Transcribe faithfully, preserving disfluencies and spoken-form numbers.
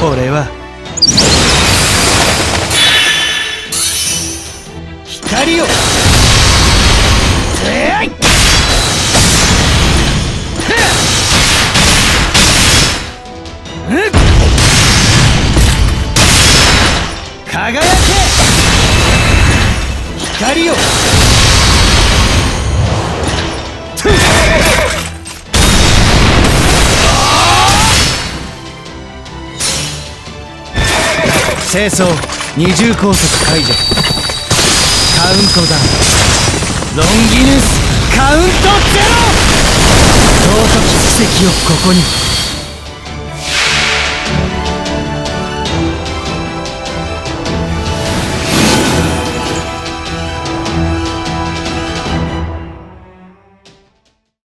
これは光をえい輝け光を清掃二重拘束解除。カウントダウン。ロンギヌスカウントゼロ。尊き奇跡をここに。